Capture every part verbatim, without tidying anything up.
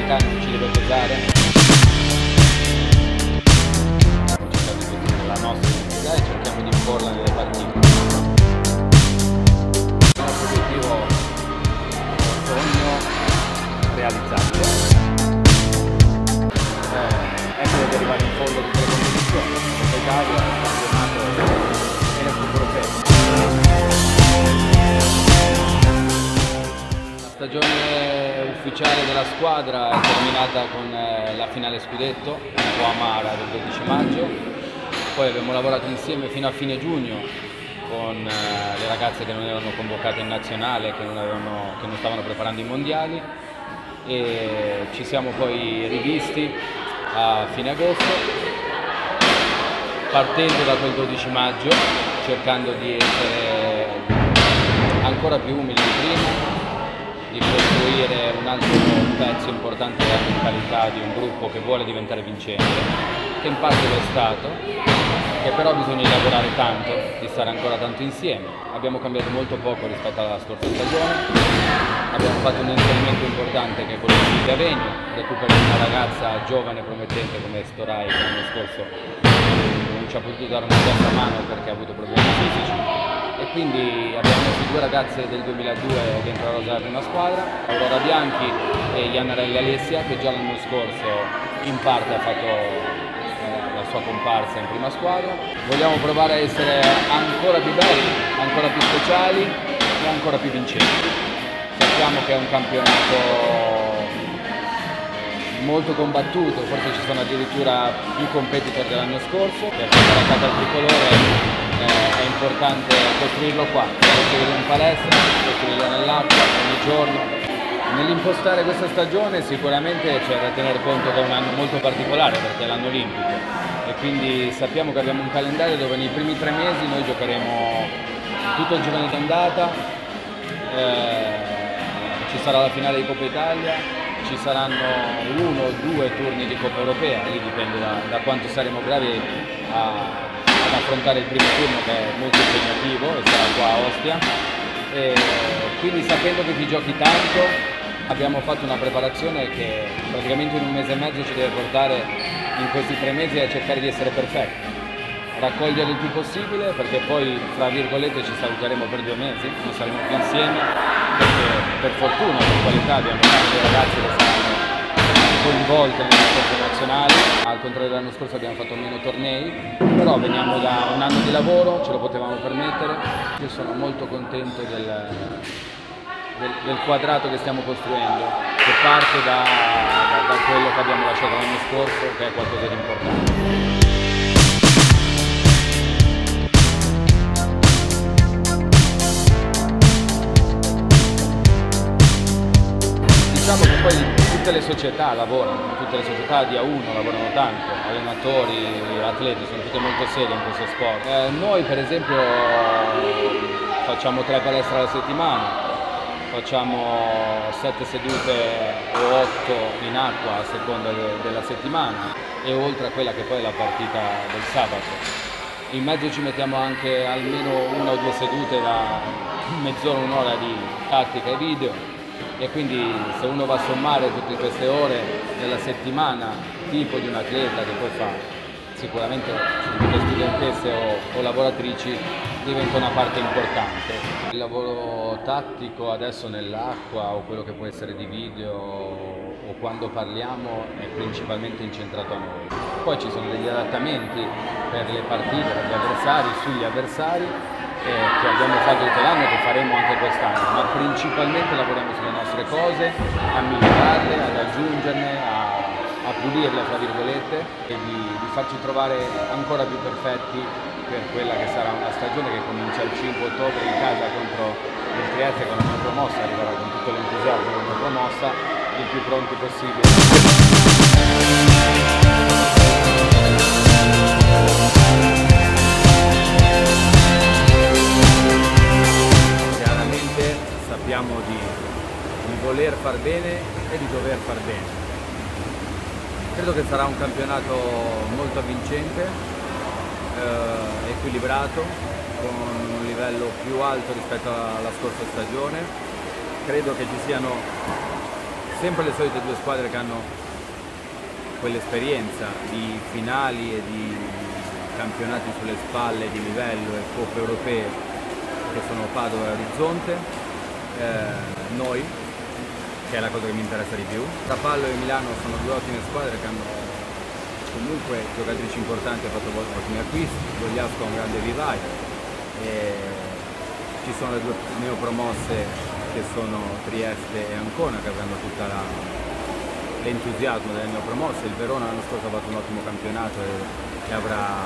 mancare non ci deve pesare. Cerchiamo di mettere la nostra identità e cerchiamo di imporla nelle partite. Il nostro obiettivo è un sogno realizzabile. Eh, essere di arrivare in fondo a tutte le competizioni. Coppa Italia, il campionato e le Coppa Europea. La stagione ufficiale della squadra è terminata con la finale scudetto, un po' amara, del dodici maggio. Poi abbiamo lavorato insieme fino a fine giugno con le ragazze che non erano convocate in nazionale, che non, avevano, che non stavano preparando i mondiali, e ci siamo poi rivisti a fine agosto, partendo da quel dodici maggio, cercando di essere ancora più umili di prima, di costruire un altro pezzo importante della mentalità di un gruppo che vuole diventare vincente, che in parte lo è stato, che però bisogna lavorare tanto, di stare ancora tanto insieme. Abbiamo cambiato molto poco rispetto alla scorsa stagione, abbiamo fatto un inserimento importante che è quello di Silvia Vegno, recuperare una ragazza giovane e promettente come Storai, che l'anno scorso non ci ha potuto dare una terza mano perché ha avuto problemi fisici. E quindi abbiamo messo due ragazze del duemiladue dentro la rosa della prima squadra, Aurora Bianchi e Iannarella Alessia, che già l'anno scorso in parte ha fatto eh, la sua comparsa in prima squadra. Vogliamo provare a essere ancora più belli, ancora più speciali e ancora più vincenti. Sappiamo che è un campionato molto combattuto, forse ci sono addirittura più competitor dell'anno scorso. Per portare a casa il tricolore Eh, è importante costruirlo qua, costruirlo in palestra, costruirlo nell'acqua ogni giorno. Nell'impostare questa stagione sicuramente c'è da tener conto che è un anno molto particolare perché è l'anno olimpico e quindi sappiamo che abbiamo un calendario dove nei primi tre mesi noi giocheremo tutto il girone d'andata, eh, ci sarà la finale di Coppa Italia, ci saranno uno o due turni di Coppa Europea, lì dipende da, da quanto saremo bravi a ad affrontare il primo turno, che è molto impegnativo e sarà qua a Ostia, e quindi sapendo che ti giochi tanto abbiamo fatto una preparazione che praticamente in un mese e mezzo ci deve portare in questi tre mesi a cercare di essere perfetti, raccogliere il più possibile perché poi fra virgolette ci saluteremo per due mesi, non saremo più insieme perché per fortuna, per qualità abbiamo tante ragazze che saranno coinvolte nelle squadre nazionali, al contrario dell'anno scorso abbiamo fatto meno tornei, però veniamo da un anno di lavoro, ce lo potevamo permettere. Io sono molto contento del, del, del quadrato che stiamo costruendo, che parte da, da, da quello che abbiamo lasciato l'anno scorso, che è qualcosa di importante. Diciamo che poi tutte le società lavorano, tutte le società di A uno lavorano tanto, allenatori, atleti, sono tutte molto serie in questo sport. Eh, noi per esempio facciamo tre palestre alla settimana, facciamo sette sedute o otto in acqua a seconda de della settimana e oltre a quella che poi è la partita del sabato. In mezzo ci mettiamo anche almeno una o due sedute da mezz'ora, un'ora di tattica e video. E quindi se uno va a sommare tutte queste ore nella settimana, tipo di un atleta che poi fa sicuramente tutte studentesse o, o lavoratrici, diventa una parte importante. Il lavoro tattico adesso nell'acqua o quello che può essere di video o quando parliamo è principalmente incentrato a noi. Poi ci sono degli adattamenti per le partite, per gli avversari, sugli avversari, che abbiamo fatto tutto l'anno e che faremo anche quest'anno, ma principalmente lavoriamo sulle nostre cose, a migliorarle, ad aggiungerne, a, a pulirle fra virgolette e di, di farci trovare ancora più perfetti per quella che sarà una stagione che comincia il cinque ottobre in casa contro il Trieste con la mia promossa, arriverà con tutto l'entusiasmo della mia promossa, il più pronti possibile. Sappiamo di, di voler far bene e di dover far bene. Credo che sarà un campionato molto avvincente, eh, equilibrato, con un livello più alto rispetto alla scorsa stagione. Credo che ci siano sempre le solite due squadre che hanno quell'esperienza di finali e di campionati sulle spalle di livello e coppe europee, che sono Padova e Orizzonte, eh, noi, che è la cosa che mi interessa di più. Rapallo e Milano sono due ottime squadre che hanno comunque giocatrici importanti, hanno fatto ottimi acquisti, Gogliasco ha un grande vivaio, e ci sono le due neopromosse che sono Trieste e Ancona, che avranno tutta l'entusiasmo delle neopromosse. Il Verona l'anno scorso ha fatto un ottimo campionato e, e avrà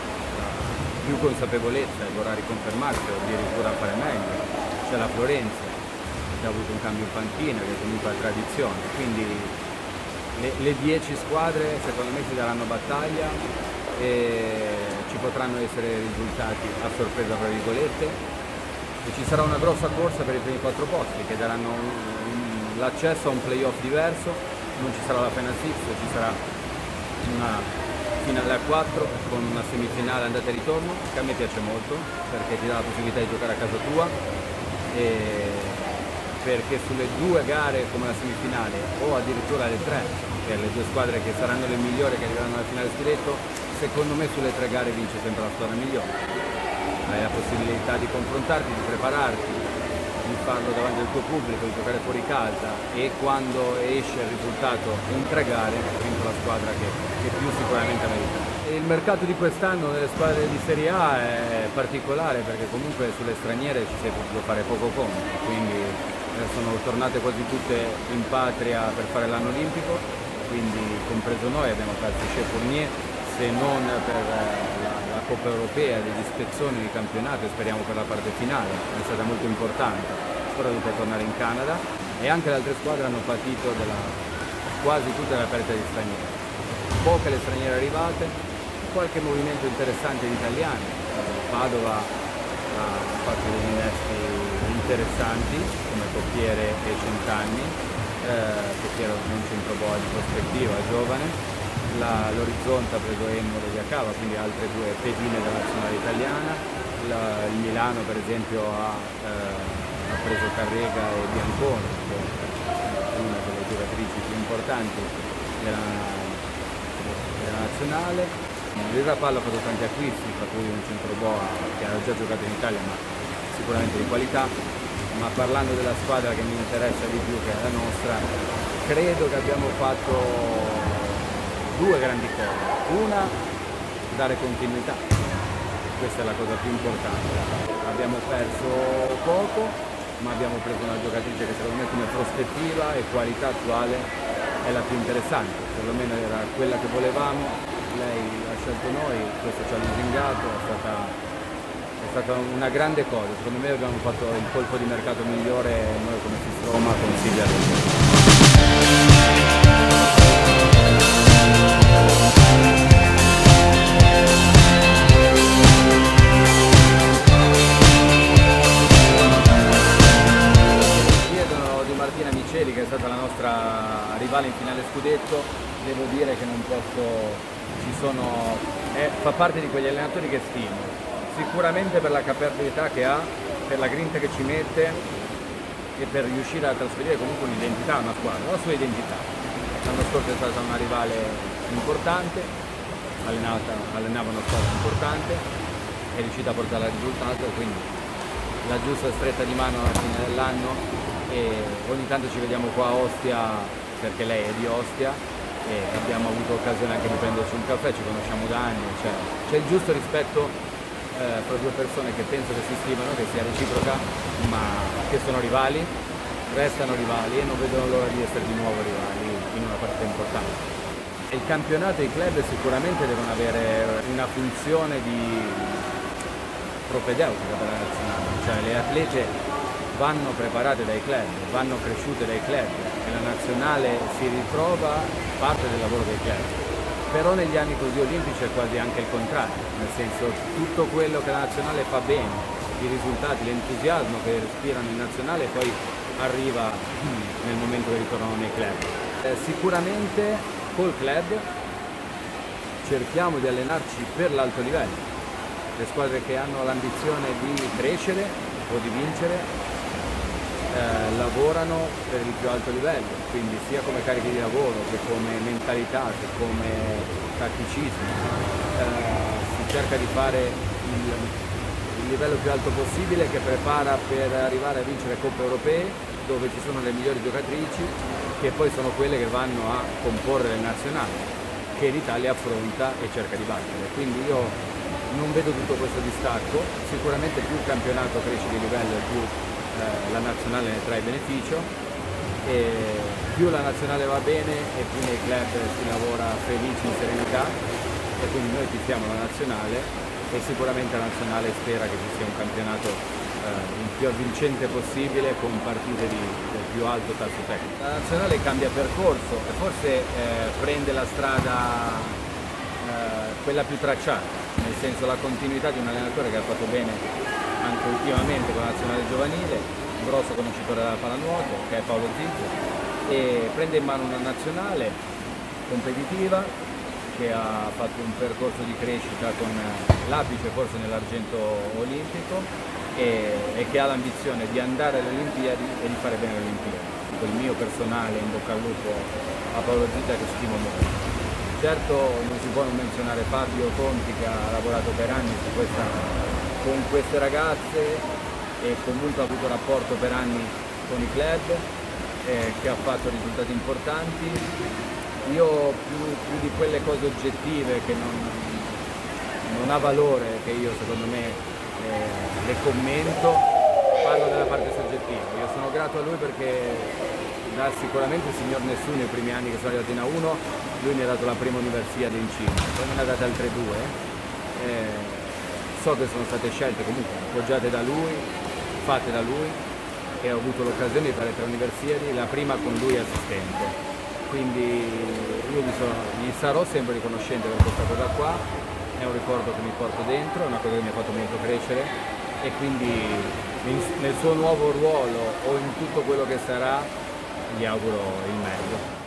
più consapevolezza e vorrà riconfermarsi o addirittura fare meglio. C'è la Florenza, che ha avuto un cambio in panchina, che comunque ha tradizione, quindi le, le dieci squadre secondo me si daranno battaglia e ci potranno essere risultati a sorpresa tra virgolette, e ci sarà una grossa corsa per i primi quattro posti che daranno l'accesso a un playoff diverso. Non ci sarà la Final Six, ci sarà una finale a quattro con una semifinale andata e ritorno, che a me piace molto perché ti dà la possibilità di giocare a casa tua, e perché sulle due gare come la semifinale o addirittura le tre, per le due squadre che saranno le migliori che arriveranno alla finale scudetto, secondo me sulle tre gare vince sempre la squadra migliore. Hai la possibilità di confrontarti, di prepararti, di farlo davanti al tuo pubblico, di giocare fuori casa, e quando esce il risultato in tre gare ha vinto la squadra che, che più sicuramente merita. Il mercato di quest'anno nelle squadre di Serie A è particolare perché comunque sulle straniere ci si è potuto fare poco conto, quindi sono tornate quasi tutte in patria per fare l'anno olimpico, quindi compreso noi abbiamo perso Shea Fournier, se non per la, la Coppa Europea, degli spezzoni di campionato, e speriamo per la parte finale, è stata molto importante, però dovete tornare in Canada, e anche le altre squadre hanno patito della, quasi tutta la perdita di stranieri. Poche le straniere arrivate, qualche movimento interessante di italiani, Padova ha fatto degli innesti interessanti come Coppiere e Centanni, eh, Coppiere non centro boa di prospettiva, giovane. L'Orizzonte ha preso Emmolo di Acava, quindi altre due pedine della nazionale italiana. La, il Milano per esempio ha, eh, ha preso Carrega e Biancone, che è una delle giocatrici più importanti della, della nazionale. Il Rapallo ha fatto tanti acquisti, tra cui un centro boa che ha già giocato in Italia ma sicuramente di qualità. Ma parlando della squadra che mi interessa di più, che è la nostra, credo che abbiamo fatto due grandi cose. Una, dare continuità, questa è la cosa più importante. Abbiamo perso poco, ma abbiamo preso una giocatrice che secondo me come prospettiva e qualità attuale è la più interessante, perlomeno era quella che volevamo, lei ha scelto noi, questo ci ha lusingato, è stata, è stata una grande cosa. Secondo me abbiamo fatto il colpo di mercato migliore noi come FIS Roma con Silvia Rossi. Che è stata la nostra rivale in finale scudetto, devo dire che non posso, ci sono, è, fa parte di quegli allenatori che stimo, sicuramente per la capacità che ha, per la grinta che ci mette e per riuscire a trasferire comunque un'identità a una squadra, la sua identità. L'anno scorso è stata una rivale importante, allenata, allenava una squadra importante, è riuscita a portare al risultato, quindi la giusta stretta di mano alla fine dell'anno. E ogni tanto ci vediamo qua a Ostia perché lei è di Ostia e abbiamo avuto occasione anche di prenderci un caffè, ci conosciamo da anni, c'è cioè, il giusto rispetto eh, fra due persone che penso che si stimano, che sia reciproca, ma che sono rivali, restano rivali e non vedono l'ora di essere di nuovo rivali in una partita importante. Il campionato e i club sicuramente devono avere una funzione di propedeutica per la nazionale, cioè le atlete vanno preparate dai club, vanno cresciute dai club e la nazionale si ritrova parte del lavoro dei club. Però negli anni così olimpici è quasi anche il contrario, nel senso tutto quello che la nazionale fa bene, i risultati, l'entusiasmo che respirano in nazionale poi arriva nel momento che ritornano nei club. Eh, sicuramente col club cerchiamo di allenarci per l'alto livello, le squadre che hanno l'ambizione di crescere o di vincere eh, lavorano per il più alto livello, quindi sia come carichi di lavoro che come mentalità, che come tatticismo. Eh, si cerca di fare il, il livello più alto possibile, che prepara per arrivare a vincere coppe europee, dove ci sono le migliori giocatrici, che poi sono quelle che vanno a comporre le nazionali, che l'Italia affronta e cerca di battere. Quindi io non vedo tutto questo distacco, sicuramente più il campionato cresce di livello e più eh, la nazionale ne trae beneficio, e più la nazionale va bene e più nei club si lavora felici, in serenità, e quindi noi tifiamo la nazionale e sicuramente la nazionale spera che ci sia un campionato eh, il più avvincente possibile, con partite di, del più alto tasso tecnico. La nazionale cambia percorso e forse eh, prende la strada eh, quella più tracciata, nel senso la continuità di un allenatore che ha fatto bene anche ultimamente con la nazionale giovanile, un grosso conoscitore della pallanuoto, che è Paolo Zizzo, e prende in mano una nazionale competitiva che ha fatto un percorso di crescita con l'apice forse nell'argento olimpico e, e che ha l'ambizione di andare alle Olimpiadi e di fare bene alle Olimpiadi. Il mio personale in bocca al lupo a Paolo Zizzo, che stimo molto. Certo non si può non menzionare Fabio Conti, che ha lavorato per anni su questa, con queste ragazze e comunque ha avuto rapporto per anni con i club, eh, che ha fatto risultati importanti. Io più, più di quelle cose oggettive che non, non ha valore, che io secondo me eh, le commento, parlo della parte soggettiva. Io sono grato a lui perché da sicuramente il signor Nessuno i primi anni che sono arrivato in A uno, lui mi ha dato la prima Universiade in Cina, poi me ne ha date altre due. Eh, so che sono state scelte comunque appoggiate da lui, fatte da lui, e ho avuto l'occasione di fare tre Universiadi, la prima con lui assistente. Quindi io mi, sono, mi sarò sempre riconoscente per questa cosa qua, è un ricordo che mi porto dentro, è una cosa che mi ha fatto molto crescere, e quindi nel suo nuovo ruolo o in tutto quello che sarà gli auguro il meglio.